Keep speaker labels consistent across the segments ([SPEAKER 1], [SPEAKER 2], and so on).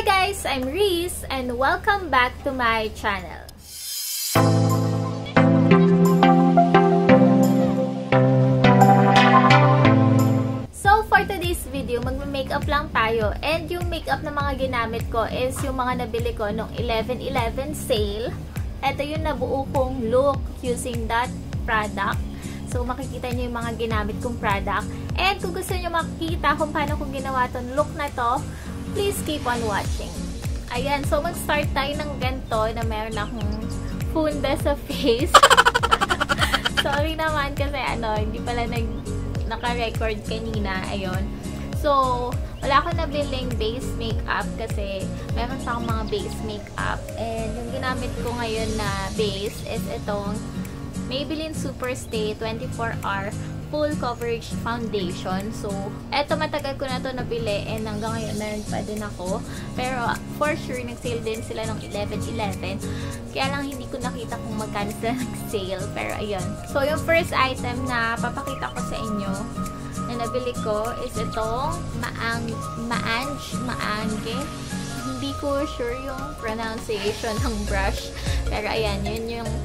[SPEAKER 1] guys! I'm Reese and welcome back to my channel. So for today's video, magme-makeup lang tayo and yung makeup na mga ginamit ko is yung mga nabili ko nung 11/11 sale. Ito yung nabuo kong look using that product. So makikita nyo yung mga ginamit kong product. And kung gusto nyo makikita kung paano kong ginawa tong look na to, please keep on watching. Ayan, so mag-start tayo ng ganito na meron akong funda sa face. Sorry naman kasi hindi pala naka-record kanina. Ayun. So, wala akong nabiling base makeup kasi meron pa akong mga base makeup. And yung ginamit ko ngayon na base is itong Maybelline Superstay 24-hour full coverage foundation. So, eto matagal ko na to nabili and hanggang ngayon meron pa din ako. Pero, for sure, nag-sale din sila ng 11/11. Kaya lang hindi ko nakita kung magkano sila nag-sale. Pero, ayun. So, yung first item na papakita ko sa inyo na nabili ko is itong Maange. Hindi ko sure yung pronunciation ng brush. Pero, ayan, yun yung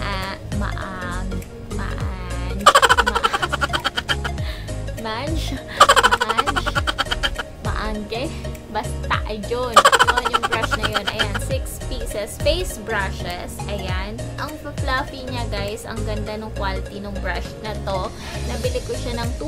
[SPEAKER 1] Maange. Basta, ayun. Yung brush na yun. Ayan, 6 pieces. Face brushes. Ayan. Ang fluffy niya, guys. Ang ganda ng quality ng brush na to. Nabili ko siya ng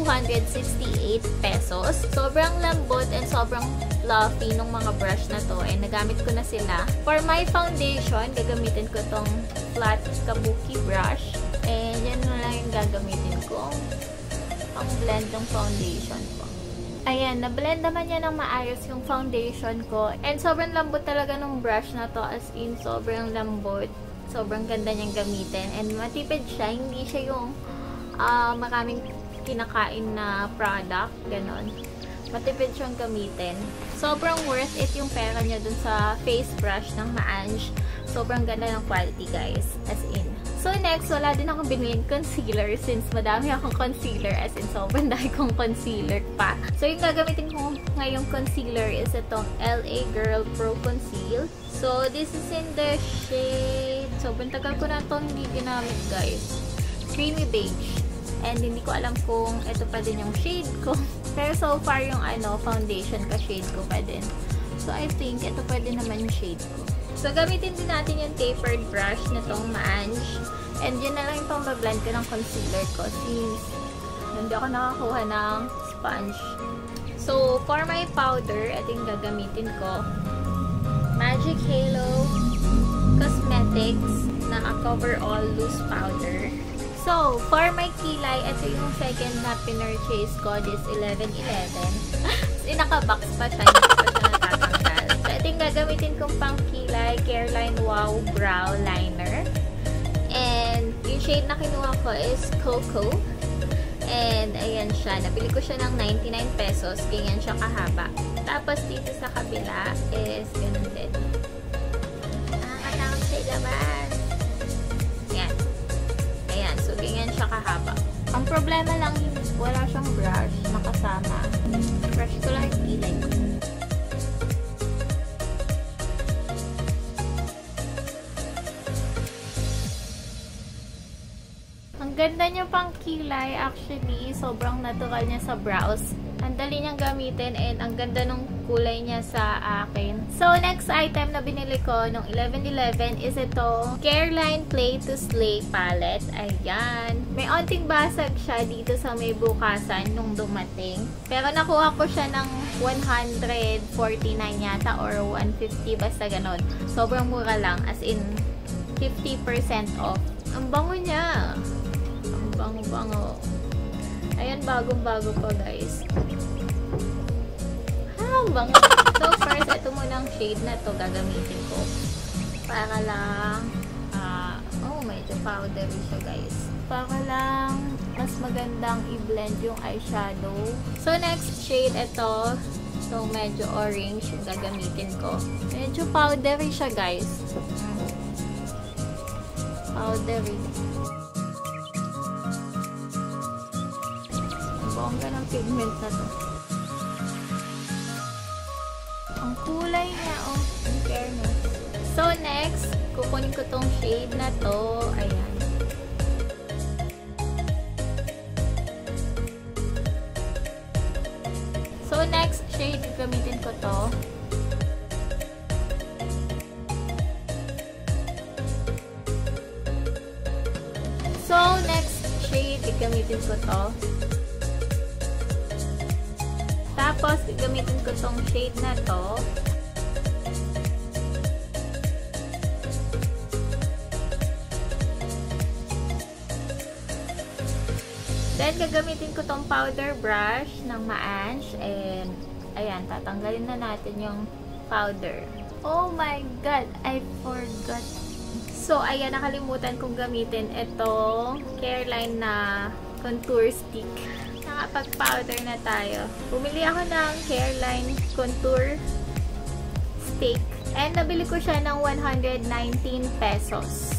[SPEAKER 1] 268 pesos. Sobrang lambot and sobrang fluffy ng mga brush na to. And nagamit ko na sila. For my foundation, gagamitin ko tong flat kabuki brush. And yan na lang yung gagamitin ko. Ang blend ng foundation ko. Ayan, na-blend naman niya ng maayos yung foundation ko. And sobrang lambot talaga ng brush na to. As in, sobrang lambot. Sobrang ganda niyang gamitin. And matipid siya. Hindi siya yung maraming kinakain na product. Ganon. Matipid siyang gamitin. Sobrang worth it yung pera niya dun sa face brush ng Maange. Sobrang ganda ng quality, guys. As in. So, next, wala din akong biniling concealer since madami akong concealer. As in, sobrang dahil kong concealer pa. So, yung gagamitin ko ngayong concealer is itong LA Girl Pro Conceal. So, this is in the shade... Sobrang tagal ko na itong hindi ginamit, guys. Creamy beige. And hindi ko alam kung ito pa din yung shade ko. Pero so far, yung foundation ka shade ko pa din. So, I think ito pa din naman yung shade ko. So, gamitin din natin yung tapered brush na tong Maange. And yun na lang yung pang-blend ko ng concealer ko since hindi ako nakakuha ng sponge. So, for my powder, ito yung gagamitin ko. Magic Halo Cosmetics na Cover All Loose Powder. So, for my kilay, ito yung second na pinurchase ko this 11/11. Naka-box pa siya, hindi pa siya natatanggal. So, ito yung gagamitin kong pang kilay, Careline Wow Brow Liner. And, yung shade na kinuha ko is Cocoa. And, ayan siya. Nabili ko siya ng 99 pesos. Ganyan siya kahaba. Tapos, dito sa kabila is ganun din. Nakakatakot sa ilaban. Ayan. Ayan. So, ganyan siya kahaba. Ang problema lang, wala siyang brush na kasama. Brush ko lang yung kilay ko. Ang ganda niya pang kilay. Actually, sobrang natural niya sa brows. Ang dali niyang gamitin and ang ganda ng kulay niya sa akin. So, next item na binili ko nung 11/11 is ito Careline Play to Slay palette. Ayan. May onting basag siya dito sa may bukasan nung dumating. Pero nakuha ko siya ng 149 yata or 150 basta ganon. Sobrang mura lang. As in, 50% off. Ang bango niya. Ang bango-bango. Ayan, bagong-bago pa, guys. Ang bango. So, first, ito muna ang shade na to gagamitin ko. Para lang, medyo powdery siya, guys. Para lang, mas magandang i-blend yung eyeshadow. So, next shade, ito. So, medyo orange yung gagamitin ko. Medyo powdery siya, guys. Powdery. Ang bongga ng pigment na to. Ang Ang kulay niya, oh. In fairness. So, next, kukunin ko tong shade na to. Ayan. So, next shade, gamitin ko to. So, next shade, gamitin ko to. Tapos, gamitin ko tong shade na to. Then, gagamitin ko tong powder brush ng Maange. And, ayan, tatanggalin na natin yung powder. Oh my God! I forgot. So, ayan, nakalimutan kong gamitin itong Careline na contour stick. Nakapag-powder na tayo. Bumili ako ng Careline contour stick. And, nabili ko siya ng 119 pesos.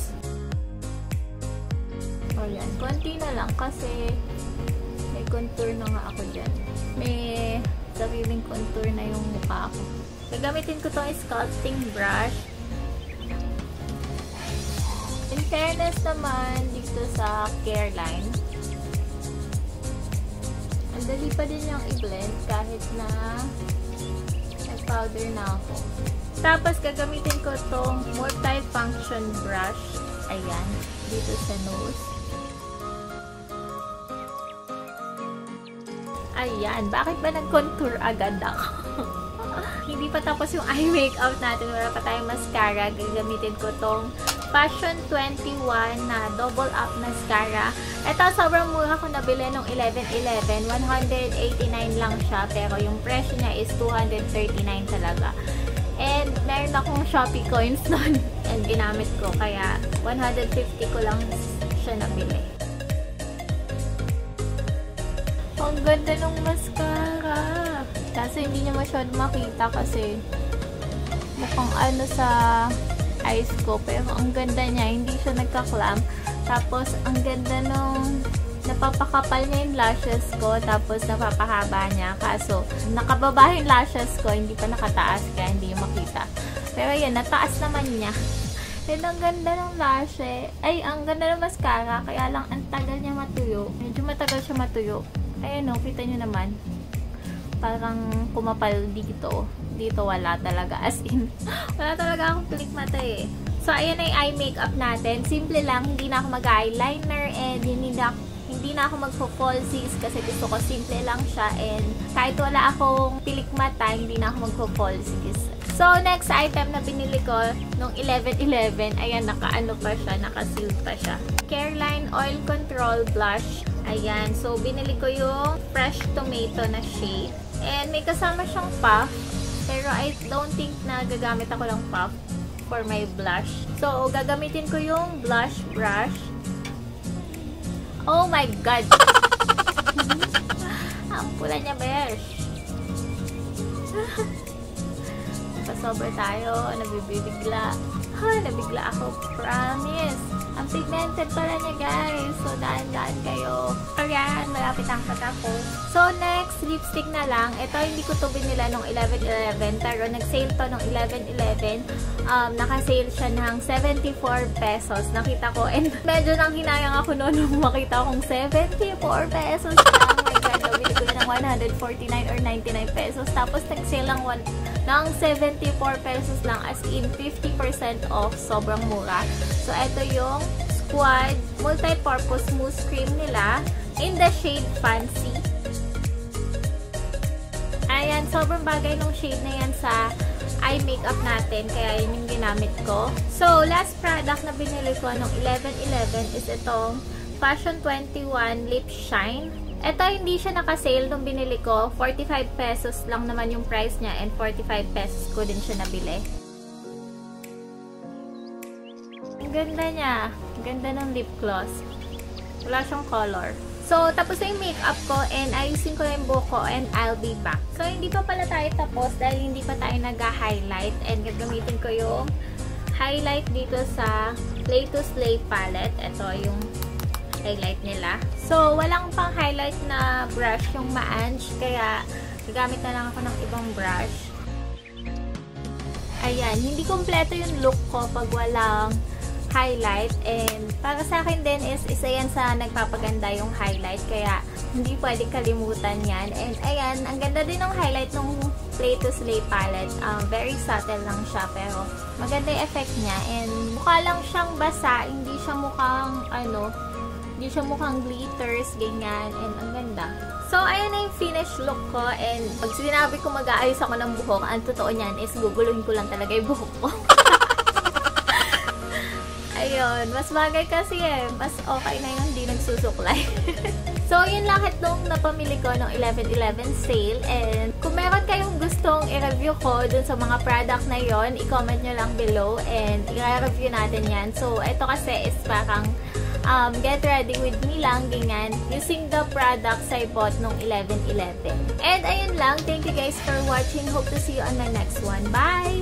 [SPEAKER 1] O, yan. Konti na lang kasi may contour na nga ako dyan. May sariling contour na yung mukha ko. Gagamitin ko tong sculpting brush. In fairness naman, dito sa Careline, ang dali pa din yung i-blend kahit na nag-powder na ako. Tapos, gagamitin ko tong multi-function brush. Ayan, dito sa nose. Ayan, bakit ba nag-contour agad ako? Hindi pa tapos yung eye makeup natin. Wala pa tayong mascara. Gagamitin ko tong Fashion 21 na double up mascara. Ito, sobrang mura ko nabili nung 11/11. 189 lang siya. Pero yung presyo niya is 239 talaga. And meron akong Shopee coins nun. And ginamit ko. Kaya 150 ko lang siya nabili. Ang ganda ng mascara. Kaso hindi niya masyado makita kasi mukhang ano sa eyes ko. Pero ang ganda niya. Hindi siya nagka-clamp. Tapos, ang ganda nung napapakapal niya yung lashes ko. Tapos, napapahaba niya. Kaso, nakababa yung lashes ko. Hindi pa nakataas. Kaya hindi yung makita. Pero yan, nataas naman niya. And ang ganda ng lashes. Ay, ang ganda ng mascara. Kaya lang, ang tagal niya matuyo. Medyo matagal siya matuyo. Ayan o, kita nyo naman. Parang kumapal dito. Dito wala talaga. As in, wala talaga akong pilik mata eh. So, ayan na yung eye makeup natin. Simple lang. Hindi na ako mag-eyeliner and hindi na ako magpo-falsies kasi gusto ko simple lang siya. And kahit wala akong pilik mata, hindi na ako magpo-falsies. So, next item na binili ko nung 11/11, ayan, naka-ano pa siya, naka-sealed pa siya. Careline Oil Control Blush. Ayan. So, binili ko yung Fresh Tomato na shade. And may kasama siyang puff. Pero I don't think na gagamit ako ng puff for my blush. So, gagamitin ko yung blush brush. Oh my God! Ang pula niya, besh. Pasobra tayo. Nabibigla. Nabigla ako. Promise. Ang pigmented pala niya, guys. So, daan-daan kayo. Ayan, malapit ang patapos. So, next, lipstick na lang. Ito, hindi ko to binila nung 11/11. Pero, nag-sale to nung 11/11. Naka-sale siya ng 74 pesos. Nakita ko. And, medyo nang hinayang ako noon nung makita kong 74 pesos. Oh my God. Nabili ko na ng 149 or 99 pesos. Tapos, nag-sale lang ng 74 pesos lang. As in, 50% off. Sobrang mura. So, ito yung Squad Multi-Purpose Mousse Cream nila in the shade Fancy. Ayan, sobrang bagay nung shade na yan sa eye makeup natin. Kaya yun yung ginamit ko. So, last product na binili ko nung 11/11 is itong Fashion 21 Lip Shine. Ito, hindi siya naka-sale nung binili ko. 45 pesos lang naman yung price niya and 45 pesos ko din siya nabili. Ang ganda niya. Ang ganda ng lip gloss. Wala siyang color. So, tapos na yung makeup ko and ayusin ko yung buhok ko and I'll be back. So, hindi pa pala tayo tapos dahil hindi pa tayo nag-highlight and gagamitin ko yung highlight dito sa Play to Slay palette. Ito yung highlight nila. So, walang pang highlight na brush yung Maange kaya gagamit na lang ako ng ibang brush. ayan, hindi kompleto yung look ko pag walang highlight. And para sa akin din is isa yan sa nagpapaganda yung highlight. Kaya hindi pwede kalimutan yan. And ayan, ang ganda din ng highlight ng Slay to Slay palette. Very subtle lang siya pero maganda yung effect niya. And mukha lang siyang basa. Hindi siya mukhang hindi siya mukhang glitters, ganyan. And ang ganda. So, ayan na yung finished look ko. And pag sinabi ko mag-aayos ako ng buhok, ang totoo niyan is guguluhin ko lang talaga yung buhok ko. Ayun, mas bagay kasi mas okay na yung hindi nagsusuklay. So, yun lang itong napamili ko ng 11/11 sale. And kung meron kayong gustong i-review ko dun sa mga product na yon, i-comment nyo lang below and i-review natin yan. So, ito kasi is parang get ready with me lang, ganyan, using the products I bought nung 11/11. And ayun lang, thank you guys for watching. Hope to see you on my next one. Bye!